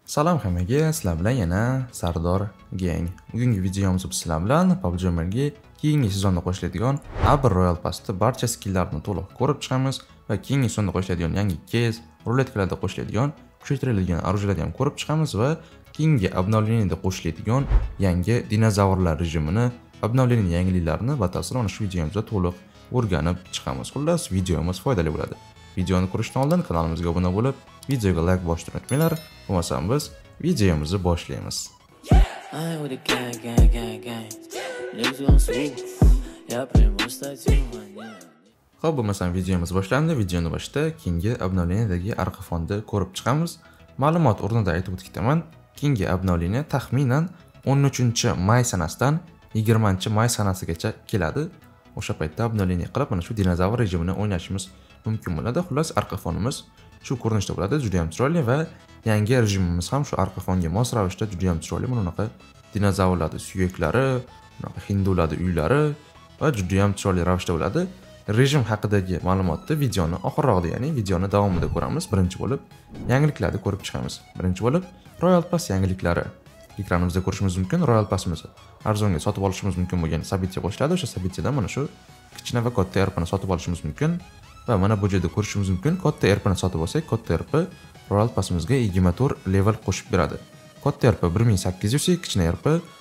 Salom hammaga, sizlar bilan yana Sardor Gang. Bugungi videomizda biz sizlar bilan PUBG Mobile'ga keyingi sezonda qo'shiladigan Abr Royal Pass'da barcha skilllarni to'liq ko'rib chiqamiz va keyingi sezonda qo'shiladigan yangi kez, ruletkalarda qo'shiladigan, kuchaytiriladigan orужиyalarni ham ko'rib chiqamiz va keyingi обновленияda qo'shiladigan yangi dinozavrlar rejimini, обновление yangiliklarini batafsil mana shu videomizda to'liq o'rganib chiqamiz. Xullas, videomiz foydali bo'ladi. Videoni ko'rishdan oldin kanalimizga obuna bo'lib, videoga like bosishni unutmanglar. Bo'lmasam biz videomizni boshlaymiz. Xo'p, bo'lmasam videomiz boshlandi. Videoni boshida keyingi обновлениядagi arqifonni ko'rib chiqamiz. Ma'lumot o'rnida aytib o'tib ketaman. Keyingi обновление taxminan 13-may sanasidan 20-may sanasigacha keladi. O'sha paytda обновление qilib, mana shu dinozavr rejimini o'ynashimiz mumkin bo'ladi. Xullas, arqifonimiz shu ko'rinishda bo'ladi, juda ham chiroyli va yangi rejimimiz ham shu arqifonga mos ravishda juda ham chiroyli. Mana bunaqa dinozavrlarning suyaklari, bunaqa hindularning uylari va juda ham chiroyli ravishda bo'ladi. Rejim haqidagi ma'lumotni videoni oxirroqda, ya'ni videoni davomida ko'ramiz. Birinchi bo'lib yangiliklarni ko'rib chiqamiz. Birinchi bo'lib Royal Pass yangiliklari. Ekranimizda ko'rishimiz mumkin. Royal Passimizni arzonga sotib olishimiz mumkin bo'lgan sabitga qo'shiladi. O'sha sabitdan mana shu kichkina va katta RPni sotib olishimiz mumkin. Va mana bu yerda ko'rishimiz mumkin. Katta RPni sotib olsak, katta RP Royal Passimizga 24 level qo'shib beradi. Katta RP 1800, kichkina RP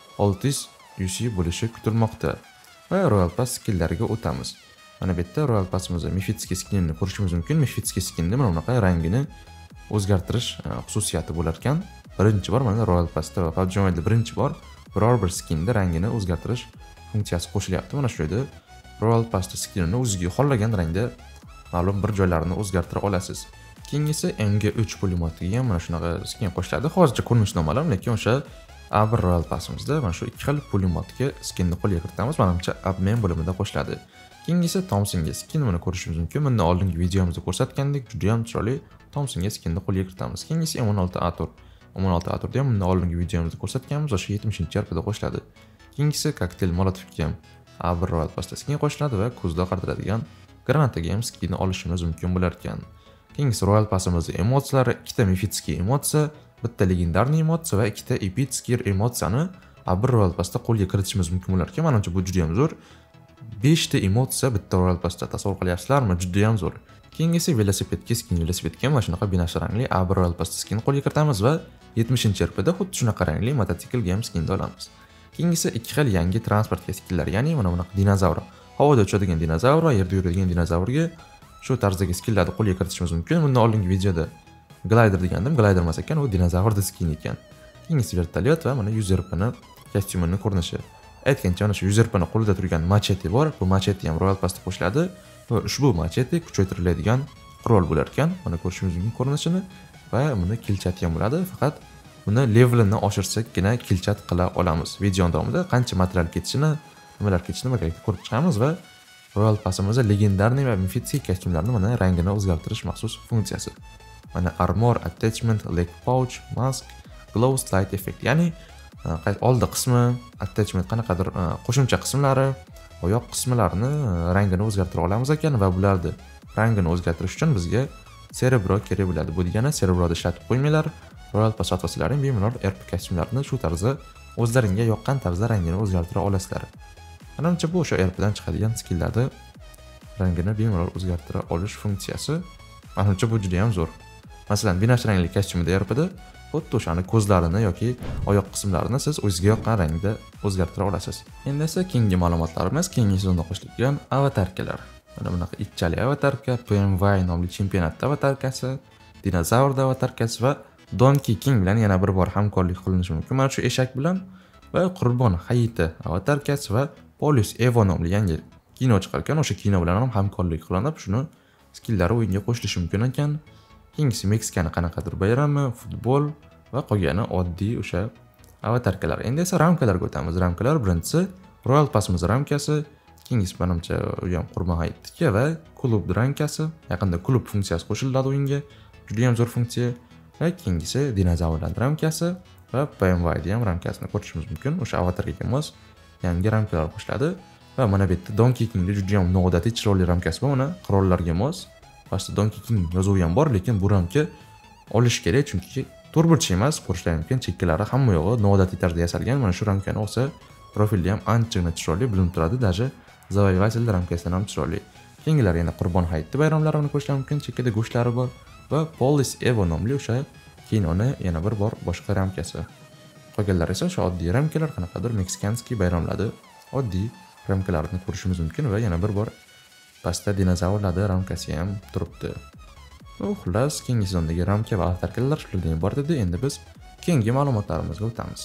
600 bo'lishi kutilmoqda. Va Royal Pass skillariga o'tamiz. Mana bu yerda Royal Passimizda Mifitskiy skinini ko'rishimiz mumkin. Mifitskiy skinni mana bunaqa rangini o'zgartirish xususiyati bo'lar ekan. Birinchi bor mana Royal Passda va PUBG Mobile'da birinchi bor biror bir skinni rangini o'zgartirish funksiyasi qo'shilyapti. Mana shu yerda Royal Passda skinini o'ziga xohlagan rangda ma'lum bir joylarini o'zgartira olasiz. Keyingisi MG3 pulemyotiga ham mana shunaqa skin qo'shiladi. Hozircha ko'rinishi noma'lum, lekin o'sha Abr Royal Passimizda mana shu ikki xil pulemyotga skinni qo'lga kiritamiz. Menimcha obmen bo'limida qo'shiladi. Keyingisi Thompsonga skin buni ko'rishimiz mumkin. Bundan oldingi videomizda ko'rsatgandek, juda ham chiroyli Thompsonga skinni qo'lga kiritamiz. Keyingisi M16 Ator. M16 Atorda ham bundan oldingi videomizda ko'rsatganmiz, o'sha 70-RPda qo'shiladi. Keyingisi Cocktail Molotovga ham Abr Royal Passda skin qo'shiladi va ko'zda qartiladigan granataga ham skinni olishimiz mumkin bo'lar ekan. Keyingisi Royal Passimizda emotsiyalari, ikkita Mifitskiy emotsiya, bitta legendarniy emotsiya va ikkita Epitskiy emotsiyani Abr Royal Passda qo'lga kiritishimiz mumkin bo'lar ekan. Menimcha bu juda ham zo'r. 5 ta emotsiya bitta Royal Passda, tasavvur qilyapsizlarmi? Juda ham zo'r. Keyingisi velosipedga skin, velosipedga mana shunaqa binafsha rangli Abr Royal Passda skin qo'lga kiritamiz va 70-RPda xuddi shunaqa rangli mototsiklga ham skinni olamiz. Keyingisi ikki xil yangi transportga skinlar, ya'ni mana bunaqa dinozavr, havoda uchadigan dinozavr va yerda yuradigan dinozavrga shu tarzdagi skinlarni qo'lga kiritishimiz mumkin. Bundan oldingi videoda glider degandim, glider emas ekan, u dinozavrda skin ekan. Keyingisi vertolyot va mana 100RPni kostyumining ko'rinishi. Aytgancha mana shu 100RPni qo'lida turgan machete bor. Bu machete ham Royal Passda qo'shiladi va ushbu machete kuchaytiriladigan qurol bo'lar ekan. Mana ko'rishimiz mumkin ko'rinishini va buni kilchat ham bo'ladi. Faqat buni levelini oshirsakkina kilchat qila olamiz. Video davomida qancha material ketishini, nimalar ketishini birgalikda ko'rib chiqamiz va Royal Passimizda legendarniy va Mifitskiy kostyumlarni mana rangini o'zgartirish maxsus funksiyasi. Mana Armor Attachment, Leg Pouch, Mask, Glow Slide Effect, ya'ni oldi qismi, attachment qanaqadir qo'shimcha qismlari, oyoq qismlarini rangini o'zgartira olamiz ekan va bularni rangini o'zgartirish uchun bizga Cerebro kerak bo'ladi. Bu degani Cerebro'da ishlatib qo'ymanglar. Royal Pass sotuvchilaring bemalol RP kostyumlarini shu tarzda o'zlaringga yoqqan tarzda rangini o'zgartira olasizlar. Menimcha bu o'sha RPdan chiqadigan skilllarni rangini bemalol o'zgartira olish funksiyasi. Menimcha bu juda ham zo'r. Masalan, binafsha rangli kostyumda RPda xuddi o'shani ko'zlarini yoki oyoq qismlarini siz o'zingizga yoqqan rangda o'zgartira olasiz. Endi esa keyingi ma'lumotlarimiz, keyingi sezonda qo'shilgan avatarkalar. Mana bunaqa itchali avatarka, PMY nomli chempionat avatarkasi, dinozavr avatarkasi va Donkey King bilan yana bir bor hamkorlik qilinishi mumkin. Mana shu eshak bilan va Qurbon hayiti avatarkasi va Police Evo nomli yangi kino chiqargan, o'sha kino bilan ham hamkorlik qilinib, shuni skillari o'yinga qo'shilishi mumkin ekan. Keyingisi Meksikani qanaqadir bayrami, futbol va qolgani oddiy o'sha avatarkalar. Endi esa ramkalarga o'tamiz. Ramkalar birinchisi Royal Passimiz ramkasi, keyingisi menimcha u ham Qurbon hayitga va klub ramkasi. Yaqinda klub funksiyasi qo'shiladi o'yinga. Juda ham zo'r funksiya. Va keyingisi dinozavrlar ramkasi va PMY ham ramkasini ko'rishimiz mumkin. O'sha avatarga mos yangi ramkalar qo'shiladi va mana bu yerda Donkey Kingda juda ham noodatiy chiroyli ramkasi bor. Mana qirollarga mos. Pastda Donkey King yozuvi ham bor, lekin bu ramka olish kerak, chunki to'rtburchak emas, ko'rishlari mumkin. Chekkalari hamma yo'g'i noodatiy tarzda yasalgan. Mana shu ramkani olsa, profilda ham anchagina chiroyli bilinib turadi. Даже завоеватель ramkasidan ham chiroyli. Keyingilari yana Qurbon hayiti bayramlarini ko'rishlari mumkin. Chekkada go'shtlari bor va Polis Evo nomli o'sha kinoni yana bir bor boshqa ramkasi. Qolganlar esa o'sha oddiy ramkalar, qanaqadir meksikanskiy bayramlarda oddiy ramkalarni ko'rishimiz mumkin va yana bir bor pastda dinozavrlarning ramkasi ham turibdi. Xullas, keyingi sezondagi ramka va avtarkalar shulardan iborat edi. Endi biz keyingi ma'lumotlarimizga o'tamiz.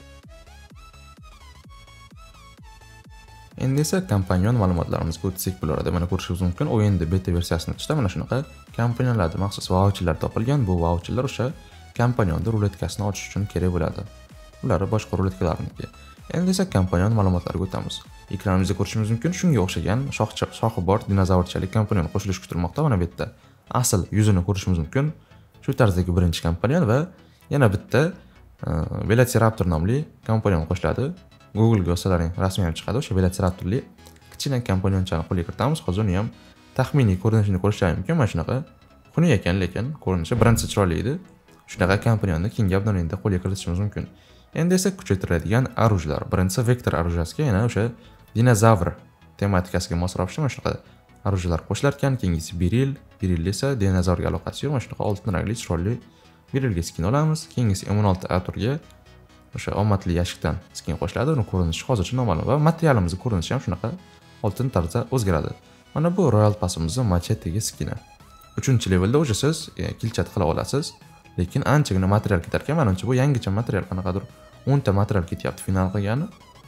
Endi esa kompanion ma'lumotlarimizga o'tsak bo'lardi. Mana ko'rishingiz mumkin, o'yinda beta versiyasini ichida mana shunaqa kompaniyonlarda maxsus vaucherlar topilgan. Bu vaucherlar o'sha kompanionda ruletkasini ochish uchun kerak bo'ladi. Ular boshqa ruletkalarniki. Endi esa kompanion ma'lumotlariga o'tamiz. Ekranimizda ko'rishingiz mumkin, shunga o'xshagan shoxi bor dinozavrchalik kompanion qo'shilishi kutilmoqda. Mana bu yerda asl yuzini ko'rishimiz mumkin. Shu tarzdagi birinchi kompanion va yana bitta Velociraptor nomli kompanion qo'shiladi. Google ga yozsalaring rasmiy ham chiqadi. O'sha Velociraptorli kichkina kompanionchani qo'lga kiritamiz. Hozir uni ham taxminiy ko'rinishini ko'rishlari mumkin. Mana shunaqa xunuk ekan, lekin ko'rinishi birinchi chiroyli edi. Shunaqa kompanionni keyingi obnoveniyada qo'lga kiritishimiz mumkin. Endi esa kuchaytiriladigan orужиялар. Birinchisi vektor orужиясiga, yana o'sha dinozavr tematikasiga mos ravishda mana shunaqa orужиялар qo'shilar ekan. Keyingisi beril esa dinozavrga aloqasi yo'q. Mana shunaqa oltin rangli chiroyli berilga skin olamiz. Keyingisi M16 Aturga o'sha omadli yashikdan skin qo'shiladi. Uni ko'rinishi hozircha noma'lum va materialimizning ko'rinishi ham shunaqa oltin tarzda o'zgaradi. Mana bu Royal Pass'imizning machetegi skini. 3-levelda o'sha siz kilchat qila olasiz, lekin anchagina material ketar ekan. Menimcha bu yangicha material, qanaqadir 10 ta material ketyapti final qilgani.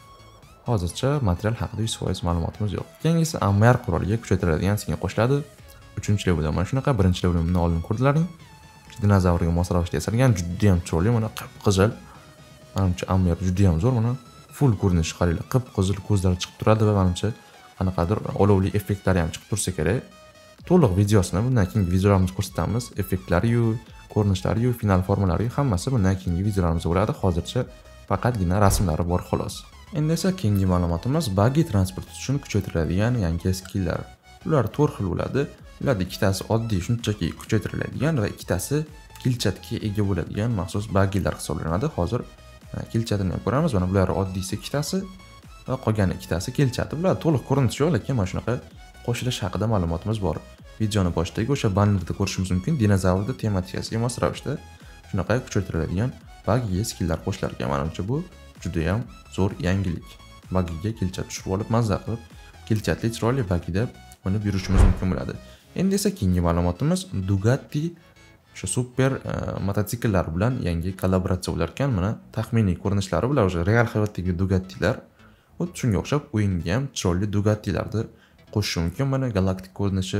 Hozircha material haqida 100% ma'lumotimiz yo'q. Keyingisi Ammar quroliga kuchaytiriladigan skin qo'shiladi. 3-levelda mana shunaqa, 1-levelni oldin ko'rdilaring. Dinozavrga mos ravishda yasalgan, juda ham chiroyli, mana qip-qizil. Menimcha Ammar juda ham zo'r, mana full ko'rinishi qaranglar, qip-qizil ko'zlari chiqib turadi va menimcha qanaqadir olovli effektlari ham chiqib tursa kerak. To'liq videosini bundan keyingi videolarimiz ko'rsatamiz. Effektlari-yu, ko'rinishlari-yu, final formalari-yu hammasi bundan keyingi videolarimizda bo'ladi. Hozircha faqatgina rasmlari bor xolos. Endi esa keyingi ma'lumotimiz buggy transport uchun kuchaytiriladigan yangi skilllar. Ular 4 xil bo'ladi. Ularning ikkitasi oddiy, shunchaki kuchaytiriladigan va ikkitasi kilchatga ega bo'ladigan maxsus buggylar hisoblanadi. Hozir kilchatini ham ko'ramiz. Mana bular oddiysi ikkitasi va qolgan ikkitasi kilchati. Bular to'liq ko'rinishi yo'q, lekin mana shunaqa qo'shilish haqida ma'lumotimiz bor. Videoni boshidagi o'sha bannerda ko'rishimiz mumkin. Dinozavrning tematikasiga mos ravishda shunaqa kuchaytiriladigan buggy skilllar qo'shilarkan. Menimcha bu juda ham zo'r yangilik. Buggyga kilchat tushirib olib, mazza qilib, kilchatli chiroyli buggyda minib yurishimiz mumkin bo'ladi. Endi esa keyingi ma'lumotimiz Bugatti o'sha super mototsikllar bilan yangi kollaboratsiya bo'lar ekan. Mana taxminiy ko'rinishlari bular o'sha real hayotdagi Bugattilar. Xuddi shunga o'xshab o'yinga ham chiroyli Bugattilarni qo'shish mumkin. Mana galaktik ko'rinishi.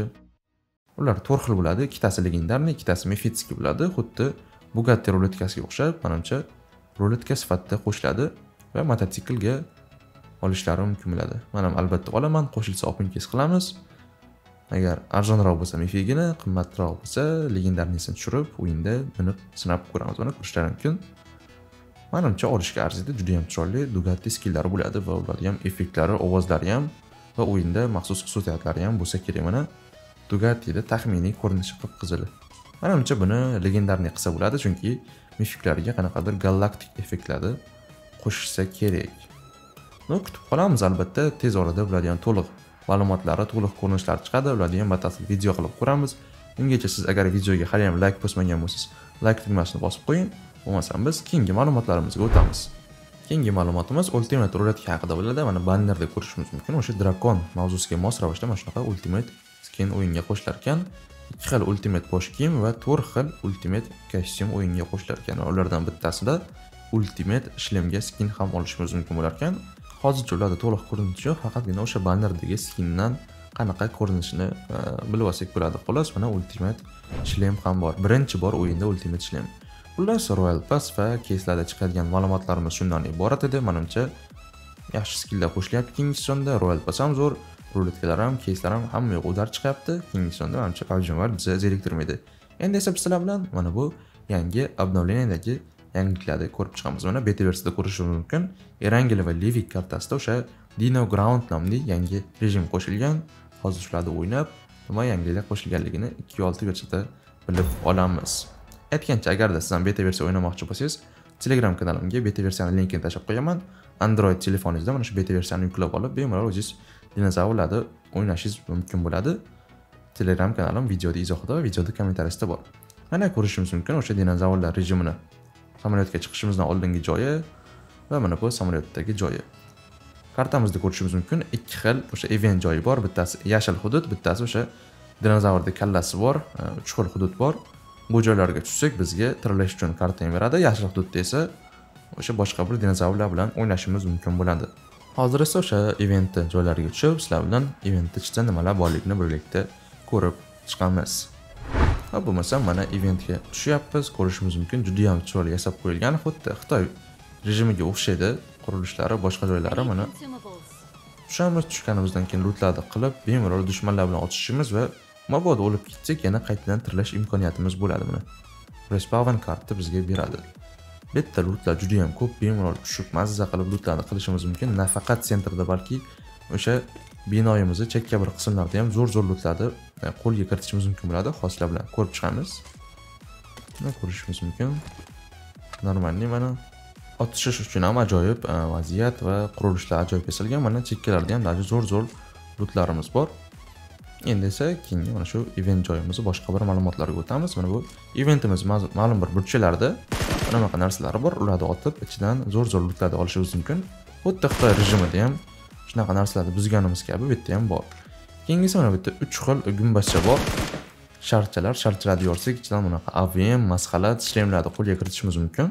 Ular 4 xil bo'ladi. Ikkitasi legendarniy, ikkitasi mifitskiy bo'ladi. Xuddi Bugatti ruletkasiga o'xshab, menimcha ruletka sifatida qo'shiladi va mototsiklga olishlari mumkin bo'ladi. Men ham albatta olaman, qo'shilsa open-kes qilamiz. Agar arzonroq bo'lsa mifigini, qimmatroq bo'lsa legendarniysini tushirib, o'yinda minib sinab ko'ramiz. Mana ko'rishlari mumkin. Menimcha olishga arziydi, juda ham chiroyli Bugatti skillari bo'ladi va ularning ham effektlari, ovozlari ham va o'yinda maxsus xususiyatlari ham bo'lsa kerak. Mana Bugattida taxminiy ko'rinishi qip-qizil. Menimcha buni legendarniy qilsa bo'ladi, chunki mifiklariga qanaqadir galaktik effektlarni qo'shishsa kerak. Kutib qolamiz albatta, tez orada bularning ham to'liq ma'lumotlari, to'liq ko'rinishlari chiqadi. Ularni ham batafsil video qilib ko'ramiz. Ungacha siz agar videoga hali ham like bosmagan bo'lsangiz, like tugmasini bosib qo'ying. Bo'lmasa biz keyingi ma'lumotlarimizga o'tamiz. Keyingi ma'lumotimiz Ultimate ruletka haqida bo'ladi. Mana bannerda ko'rishimiz mumkin. O'sha drakon mavzusiga mos ravishda mana shunaqa Ultimate skin o'yinga qo'shilar ekan. 2 xil Ultimate bosh kiyim va 4 xil Ultimate kostyum o'yinga qo'shilar ekan. Ulardan bittasida Ultimate shlemga skin ham olishimiz mumkin bo'lar ekan. Hozircha ularda to'liq ko'rinishi yo'q, faqatgina o'sha bannerdagi skindan qanaqa ko'rinishini bilib olsak bo'ladi. Xolos, mana Ultimate shlem ham bor. Birinchi bor o'yinda Ultimate shlem. Xullas, Royal Pass va keyslarda chiqadigan ma'lumotlarimiz shundan iborat edi. Menimcha yaxshi skilllar qo'shilyapti keyingi sezonda. Royal Pass ham zo'r, ruletkalar ham, keyslar ham hamma yo'q o'zar chiqyapti. Keyingi sezonda menimcha PUBG Mobile bizni zeriktirmaydi. Endi esa sizlar bilan mana bu yangi obnovleniyadagi yangiliklarni ko'rib chiqamiz. Mana beta versiyada ko'rishingiz mumkin. Erangel va Livik kartasida o'sha Dino Ground nomli yangi rejim qo'shilgan. Hozir shularni o'ynab, nima yangiliklar qo'shilganligini 2.6 gacha bilib olamiz. Aytgancha, agarda siz ham beta versiya o'ynamoqchi bo'lsangiz, Telegram kanalimga beta versiyaning linkini tashlab qo'yaman. Android telefoningizda mana shu beta versiyani yuklab olib, bemalol o'zingiz dinozavrlarni o'ynashingiz mumkin bo'ladi. Telegram kanalim videoda izohida va videoda kommentariyasida bor. Mana ko'rishingiz mumkin o'sha dinozavrlar rejimini. Samolyotga chiqishimizdan oldingi joyi va mana bu samolyotdagi joyi. Kartamizda ko'rishingiz mumkin ikki xil o'sha event joyi bor. Bittasi yashil hudud, bittasi o'sha dinozavrning kallasi bor, uch xil hudud bor. Bu joylarga tushsak bizga tirilish uchun kartani beradi. Yashil hududda esa o'sha boshqa bir dinozavrlar bilan o'ynashimiz mumkin bo'ladi. Hozir esa o'sha event joylariga tushib, sizlar bilan event ichida nimalar borligini birgalikda ko'rib chiqamiz. Va bo'lmasa mana eventga tushyapmiz. Ko'rishingiz mumkin, juda ham chiroyli yasab qo'yilgan, xuddi Xitoy rejimiga o'xshaydi. Qurilishlari, boshqa joylari mana. Tushganimizdan keyin lootlarni qilib, bemalol dushmanlar bilan otishimiz va mabodo o'lib ketsak, yana qaytadan tirilash imkoniyatimiz bo'ladi mana. Respawn kartni bizga beradi. Bitta lootlar juda ham ko'p, bemalol tushib mazza qilib lootlarni qilishimiz mumkin. Nafaqat sentrda, balki o'sha binoyimizning chekka bir qismlarida ham zo'r lootlarni qo'lga kiritishimiz mumkin bo'ladi. Hozirlar bilan ko'rib chiqamiz. Mana ko'rishimiz mumkin. Normalniy mana otishish uchun ham ajoyib vaziyat va qurilishlar ajoyib yasalgan. Mana chekkalarda ham zo'r lootlarimiz bor. Endi esa keyingi mana shu event joyimizni boshqa bir ma'lumotlarga o'tamiz. Mana bu eventimiz ma'lum bir burchaklarda bunaqa narsalar bor. Ularni otib, ichidan zo'r lootlarni olishingiz mumkin. Xuddi Xitoy rejimida ham shunaqa narsalarni buzganimiz kabi bu yerda ham bor. Keyingisi mana bu yerda 3 xil gumbazcha bor. Sharchalarni yorsak, ichidan bunaqa AVM, masxalat, shlemlarni qo'lga kiritishimiz mumkin.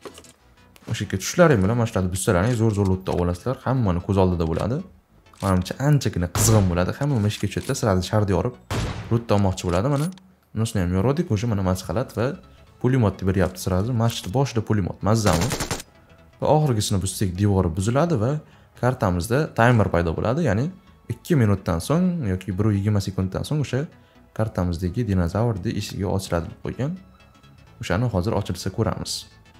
O'sha yerga tushlaring bilan mana shularni buzsalaring zo'r lootni olasizlar. Hammani ko'z oldida bo'ladi. Menimcha anchagina qizg'in bo'ladi. Hamma ishga tushadi, sizlarni sharni yorib lootni olmoqchi bo'ladi mana. Unisini ham yordik, o'sha mana masxalat va pulemyotni beryapti sizlarga. Mashqda boshida pulemyot, mazzami. Va oxirgisini buzsak devori buziladi va kartamizda timer paydo bo'ladi. Ya'ni 2 minutdan so'ng yoki 1:20 sekunddan so'ng o'sha kartamizdagi dinozavrning eshigi ochiladi deb qo'ygan. O'shani hozir ochilsa ko'ramiz.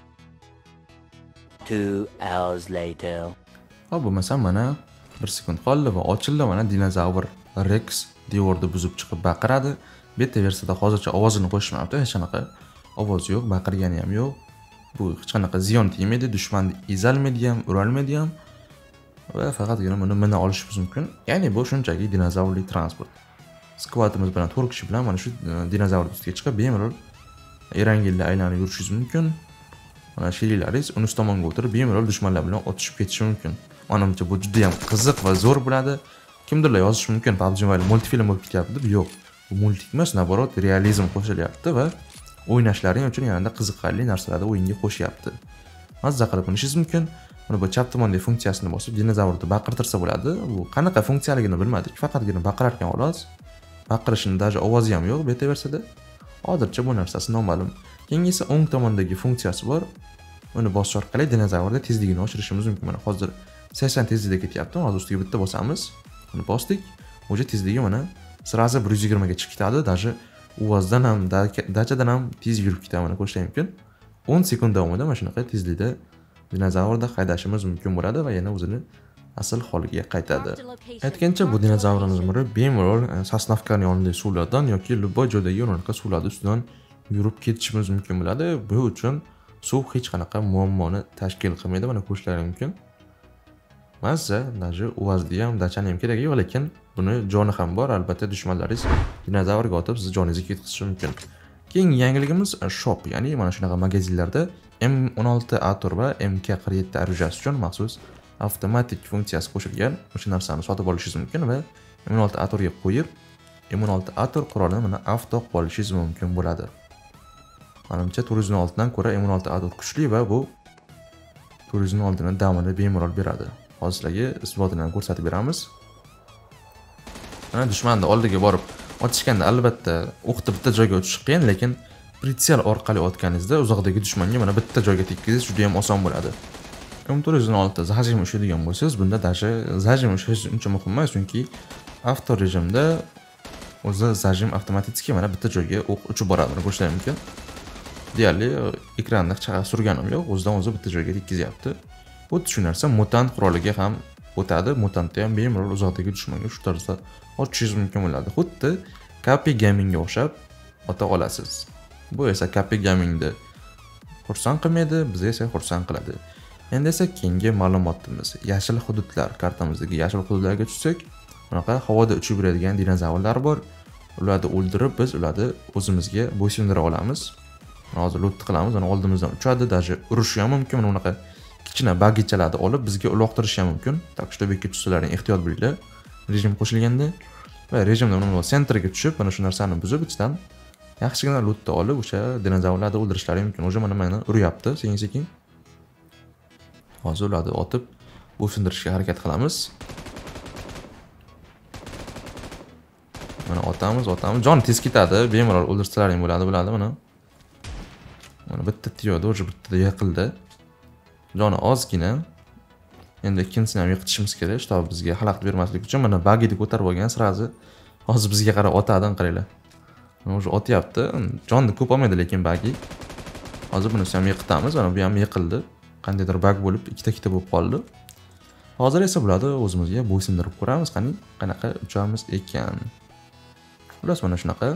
2 hours later. Hop, bo'lmasa mana 1 sekund qoldi va ochildi. Mana dinozavr Rex devorni buzib chiqib baqiradi. Beta versiyada hozircha ovozini qo'shmabdi, hech qanaqa ovoz yo'q, baqirgani ham yo'q. Bu hech qanaqa ziyon tegmaydi, dushmanni ezolmaydi ham, urolmaydi ham. Va faqatgina buni mina olishimiz mumkin. Ya'ni bu shunchaki dinozavrli transport. Skvatimiz bilan 4 kishi bilan mana shu dinozavr ustiga chiqib bemalol Erangilni aylanib yurishingiz mumkin. Mana sherilaringiz uning tomonga o'tirib bemalol dushmanlar bilan otishib ketishi mumkin. Menimcha bu juda ham qiziq va zo'r bo'ladi. Kimdirlar yozish mumkin, PUBG Mobile multfilm bo'lib ketyapti deb. Yo'q. Bu multik emas, naborot realizm qo'shilyapti va o'ynashlaring uchun yanada qiziqarli narsalarni o'yinga qo'shyapti. Mazza qilib o'ynashingiz mumkin. Mana bu chap tomondagi funksiyasini bosib dinozavrni baqirtirsa bo'ladi. Bu qanaqa funksiyaligini bilmadik, faqatgina baqirar ekan xolos. Baqirishning даже ovozi ham yo'q beta versiyada. Hozircha bu narsasi noma'lum. Keyingi esa o'ng tomondagi funksiyasi bor. Uni bosish orqali dinozavrning tezligini oshirishimiz mumkin. Mana hozir 80 tezlikda ketyapti. Hozir ustiga bitta bosamiz. Uni bosdik. O'sha tezligi mana sirazi 120 ga chiqib ketadi. Даже uvozdan ham, dachadan ham tez yurib ketadi. Mana ko'rish mumkin. 10 sekund davomida mana shunaqa tezlikda dinozavrni haydashimiz mumkin bo'ladi va yana o'zini asl holiga qaytadi. Aytgancha bu dinozavrimiz bemalol sosnovkaning yonidagi suvlardan yoki любой joydagi yo'nalishga suvlarning ustidan yurib ketishimiz mumkin bo'ladi. Bu uchun suv hech qanaqa muammoni tashkil qilmaydi. Mana ko'rishlaring mumkin. Mazza, даже uvozda ham, dachani ham kerak yo'q, lekin buni joni ham bor. Albatta dushmanlaringiz dinozavrga otib siz joningizni ketkizishi mumkin. Keyingi yangiligimiz shop, ya'ni mana shunaqa magazinlarda M16 Ator va MK47 orujasi uchun maxsus avtomatik funksiyasi qo'shilgan. O'sha narsani sotib olishingiz mumkin va M16 Atorga qo'yib, M16 Ator qurolini mana avto qolishingiz mumkin bo'ladi. Menimcha 416 dan ko'ra M16 Ator kuchli va bu 416 dan damini bemalol beradi. Hozir sizlarga isbotini ko'rsatib beramiz. Mana dushmanni oldiga borib otishganda albatta o'qni bitta joyga otish qiyin, lekin pritsel orqali otganingizda uzoqdagi dushmanga mana bitta joyga tekkizish juda ham oson bo'ladi. M416 zajim ushlaydigan bo'lsangiz, bunda даже zajim ushlash uncha muhim emas, chunki avto rejimda o'zi zajim avtomatik mana bitta joyga o'q uchib boradi. Buni ko'rishingiz mumkin. Deyarli ekranni chaqa surganim yo'q, o'zidan o'zi bitta joyga tekkizyapti. Xuddi shu narsa mutant quroliga ham o'tadi. Mutantda ham bemalol uzoqdagi dushmanga shu tarzda otishingiz mumkin bo'ladi. Xuddi Kapi Gamingga o'xshab ota olasiz. Bu esa Kapi Gamingni xursand qilmaydi, bizni esa xursand qiladi. Endi esa keyingi ma'lumotimiz yashil hududlar kartamizdagi yashil hududlarga tushsak, bunaqa havoda uchib yuradigan dinozavrlar bor. Ularni o'ldirib biz ularni o'zimizga bo'ysundira olamiz. Hozir loot qilamiz, uni oldimizdan uchadi, даже urishi ham mumkin. Bunaqa kichkina bagichalarni olib bizga uloqtirishi ham mumkin. Tak что bekka tushsalaring ehtiyot bo'linglar. Rejim qo'shilganda va rejimda mana sentrga tushib, mana shu narsani buzib ichdan yaxshigina lootni olib o'sha dinozavrlarni o'ldirishlari mumkin. O'sha mana uryapti sekin-sekin. Hozir ularni otib bo'ysundirishga harakat qilamiz. Mana otamiz. Jon tez ketadi. Bemalol o'ldirsalaring bo'ladi mana. Mana bitta tiyoda, o'sha bittada yiqildi. Joni ozgina. Endi ikkinchisini ham yiqitishimiz kerak, shtob bizga xalaqit bermaslik uchun. Mana bagini ko'tarib olgan sirazi. Hozir bizga qarab otadi, qaranglar. Mana o'sha otyapti. Jonni ko'p olmaydi lekin bagi. Hozir bunisi ham yiqitamiz. Mana bu ham yiqildi. Qandaydir bag bo'lib, ikkita bo'lib qoldi. Hozir esa bularni o'zimizga bo'ysundirib ko'ramiz, qanaqa uchamiz ekan. Xullas mana shunaqa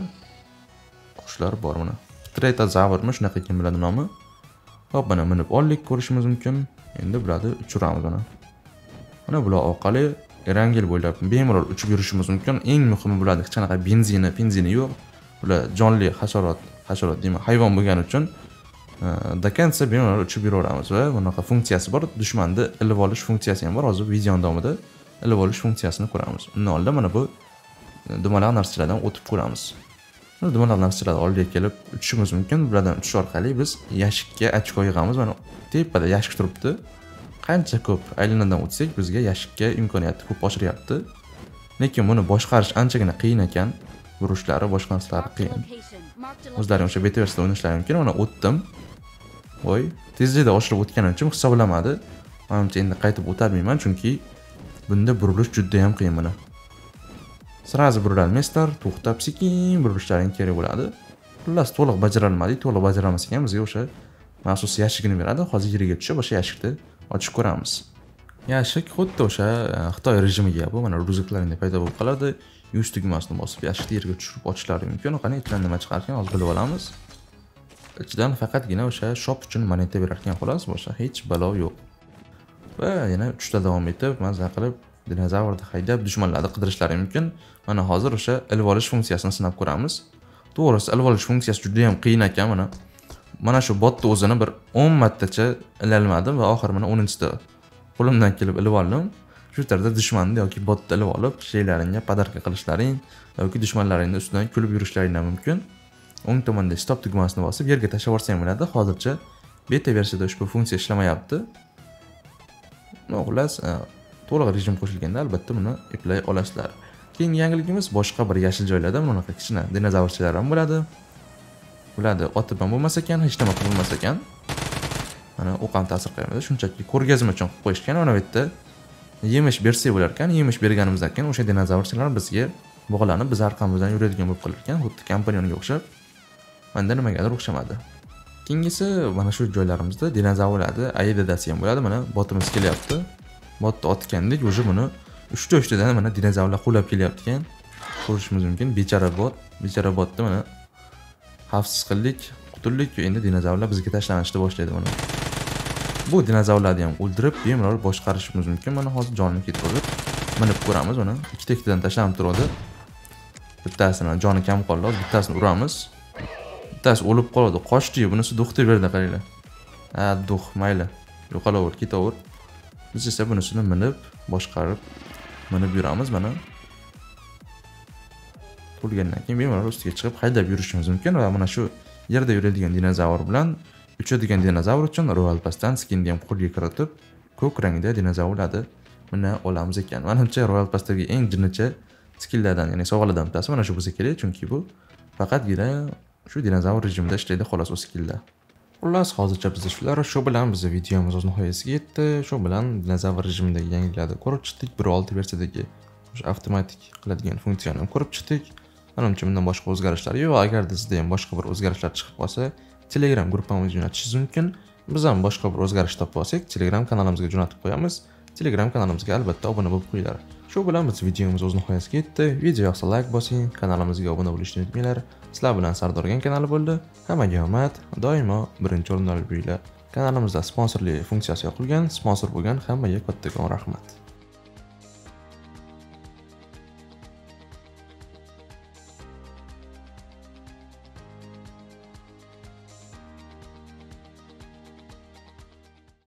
qushlar bor mana. Stratozavrmi shunaqa ekan biladi nomi. Hop, mana minib oldik, ko'rishimiz mumkin. Endi bularni uchiramiz mana. Mana bular orqali Erangel bo'ylab bemalol uchib yurishimiz mumkin. Eng muhimi bularni hech qanaqa benzini yo'q. Ular jonli hasharot deyman, hayvon bo'lgani uchun do konca bemalol uchib yuraveramiz va bunaqa funksiyasi bor. Dushmanni ilib olish funksiyasi ham bor. Hozir video davomida ilib olish funksiyasini ko'ramiz. Undan oldin mana bu dumalaq narsalardan o'tib ko'ramiz. Dumalaq narsalarni oldiga kelib uchishimiz mumkin. Bulardan uchish orqali biz yashikka ochko yig'amiz. Mana tepada yashik turibdi. Qancha ko'p aylanadan o'tsak, bizga yashikka imkoniyatni ko'p oshiryapti. Lekin buni boshqarish anchagina qiyin ekan. Urishlari, boshqa narsalar qiyin. O'zlaring o'sha betaversiyada o'ynashlari mumkin. Mana o'tdim. Voy, tezlikda oshirib o'tganim uchun hisoblamadi. Menimcha endi qaytib o'tolmayman, chunki bunda burilish juda ham qiyin mana. Sirazi burilmaslar, to'xtab sekin burilishlaring kerak bo'ladi. Xullas to'liq bajarolmadik, to'liq bajarolmasak ham bizga o'sha maxsus yashigini beradi. Hozir yeriga tushib o'sha yashikni ochib ko'ramiz. Yashik xuddi o'sha Xitoy rejimiga bu mana ruziklaringda paydo bo'lib qoladi. 100 tugmasini bosib yashikni yerga tushirib ochishlari mumkin. Qani ichidan nima chiqar ekan hozir bilib olamiz. Ichidan faqatgina o'sha shop uchun moneta berar ekan xolos, boshqa hech balo yo'q. Va yana uchta davom etib, maza qilib dinozavrni haydab dushmanlarni qidirishlari mumkin. Mana hozir o'sha ilib olish funksiyasini sinab ko'ramiz. To'g'risi ilib olish funksiyasi juda ham qiyin ekan mana. Mana shu botni o'zini bir 10 martacha ilalmadim va oxir mana 10-da qo'limdan kelib ilib oldim. Shu tarzda dushmanni yoki botni ilib olib, sheylaringga podarka qilishlaring yoki dushmanlaringning ustidan kulib yurishlaring mumkin. O'ng tomonda stop tugmasini bosib yerga tashlab yuborsang bo'ladi. Hozircha beta versiyada ushbu funksiya ishlamayapti. Xullas, to'liq rejim qo'shilganda albatta buni eplay olasizlar. Keyingi yangiligimiz boshqa bir yashil joylarda bunaqa kichkina dinozavrchalar ham bo'ladi. Ularni otib ham bo'lmas ekan, hech nima qilib bo'lmas ekan. Mana o'q ham ta'sir qilmaydi. Shunchaki ko'rgazma uchun qilib qo'yishgan. Mana bu yerda yemish bersak bo'lar ekan. Yemish berganimizdan keyin o'sha dinozavrchalar bizga bog'lanib, biz orqamizdan yuradigan bo'lib qolar ekan, xuddi kompaniyonga o'xshab. Menda nimagadir o'xshamadi. Keyingisi mana shu joylarimizda dinozavrlarni ayidadasi ham bo'ladi. Mana botimiz kelyapti. Botni otgandik, o'sha buni 3-4tadan mana dinozavrlar qo'llab kelyapti ekan. Ko'rishimiz mumkin. Bechara botni mana xavfsiz qildik, qutuldik. Endi dinozavrlar bizga tashlanishni boshlaydi mana. Bu dinozavrlarni ham o'ldirib, bemalol boshqarishimiz mumkin. Mana hozir jonini ketib minib ko'ramiz mana. Ikkita-ikkitadan tashlanib turadi. Bittasini joni kam qoldi, bittasini uramiz. Bittasi o'lib qoladi. Qochdi, bunisi duxti berdi, qaranglar. Duh, mayli. Yo'qolaver, ketaver. Biz esa bunisini minib, boshqarib minib yuramiz mana. To'lgandan keyin bemalol ustiga chiqib haydab yurishimiz mumkin va mana shu yerda yuradigan dinozavr bilan uchadigan dinozavr uchun Royal Pass'dan skinni ham qo'lga kiritib, ko'k rangda dinozavrlarni mina olamiz ekan. Menimcha Royal Pass'dagi eng jinnicha skinlardan, ya'ni sovg'alardan bittasi mana shu bo'lsa kerak, chunki bu faqatgina shu dinozavr rejimida ishlaydi xolos o skilllar. Xullas, hozircha biz shular, shu bilan bizning videomiz o'z nihoyasiga yetdi. Shu bilan dinozavr rejimidagi yangiliklarni ko'rib chiqdik. 1.6 versiyadagi o'sha avtomatik qiladigan funksiyani ko'rib chiqdik. Menimcha bundan boshqa o'zgarishlar yo'q. Agarda sizda ham boshqa bir o'zgarishlar chiqib qolsa, Telegram gruppamizga jo'natishingiz mumkin. Biz ham boshqa bir o'zgarish topib olsak, Telegram kanalimizga jo'natib qo'yamiz. Telegram kanalimizga albatta obuna bo'lib qo'yinglar. Shu bilan biz videomiz o'z nihoyasiga yetdi. Video yoqsa like bosing, kanalimizga obuna bo'lishni unutmanglar. Sizlar bilan Sardorgan kanali bo'ldi. Hammaga omad, doimo birinchi o'rinda bo'linglar. Kanalimizda sponsorli funksiyasi yoqilgan, sponsor bo'lgan hammaga kattakon rahmat.